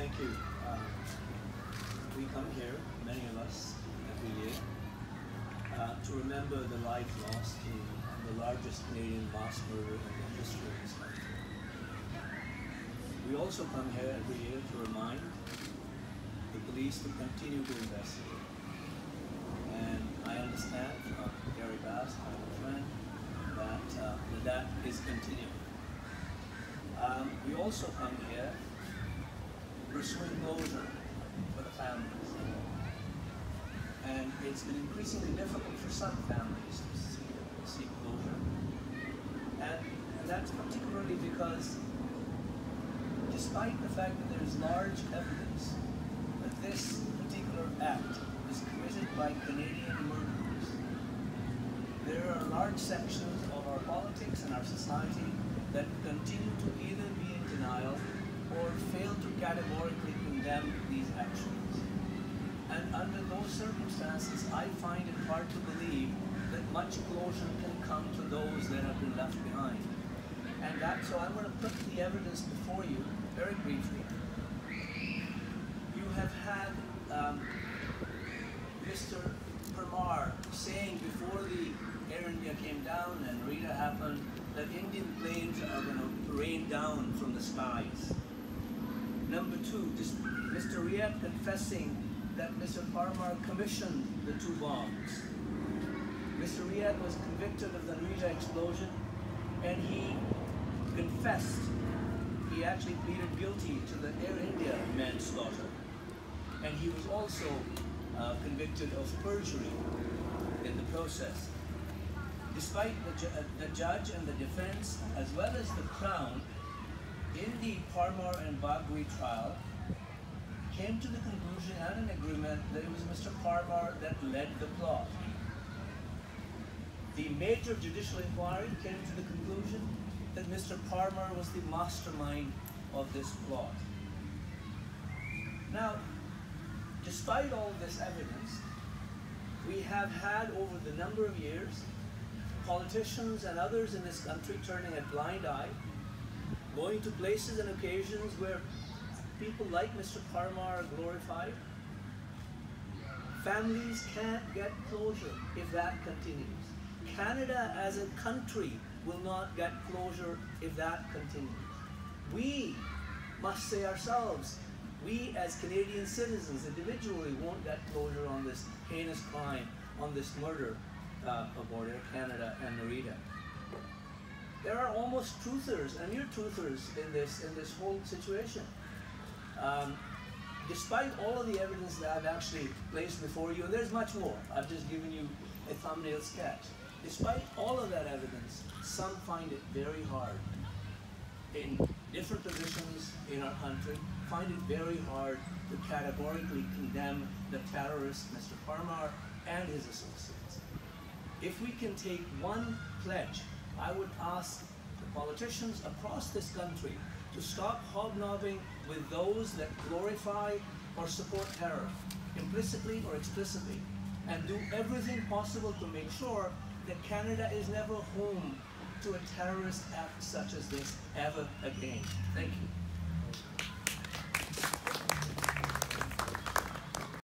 Thank you. We come here, many of us, every year to remember the life lost in the largest Canadian mass murder in the history of this country. We also come here every year to remind the police to continue to investigate. And I understand from Gary Bass, my old friend, that that is continuing. We also come here pursuing closure for the families. And it's been increasingly difficult for some families to seek closure. And that's particularly because despite the fact that there is large evidence that this particular act was committed by Canadian murderers, there are large sections of our politics and our society that continue to either be in denial or fail to categorically condemn these actions. And under those circumstances, I find it hard to believe that much closure can come to those that have been left behind. And so I'm going to put the evidence before you very briefly. You have had Mr. Parmar saying before the Air India came down and Rita happened that Indian planes are going to rain down from the skies. Number two, Mr. Riyad confessing that Mr. Parmar commissioned the two bombs. Mr. Riyad was convicted of the Noida explosion and he confessed. He actually pleaded guilty to the Air India manslaughter. And he was also convicted of perjury in the process. Despite the judge and the defense, as well as the Crown, in the Parmar and Bagri trial, came to the conclusion and an agreement that it was Mr. Parmar that led the plot. The major judicial inquiry came to the conclusion that Mr. Parmar was the mastermind of this plot. Now, despite all this evidence, we have had over the number of years politicians and others in this country turning a blind eye, going to places and occasions where people like Mr. Parmar are glorified. Families can't get closure if that continues. Canada as a country will not get closure if that continues. We must say ourselves, we as Canadian citizens individually won't get closure on this heinous crime, on this murder aboard Air Canada and Narita. There are almost truthers and near truthers in this whole situation. Despite all of the evidence that I've actually placed before you, and there's much more, I've just given you a thumbnail sketch. Despite all of that evidence, some find it very hard in different positions in our country, find it very hard to categorically condemn the terrorist, Mr. Parmar, and his associates. If we can take one pledge, I would ask the politicians across this country to stop hobnobbing with those that glorify or support terror, implicitly or explicitly, and do everything possible to make sure that Canada is never home to a terrorist act such as this ever again. Thank you.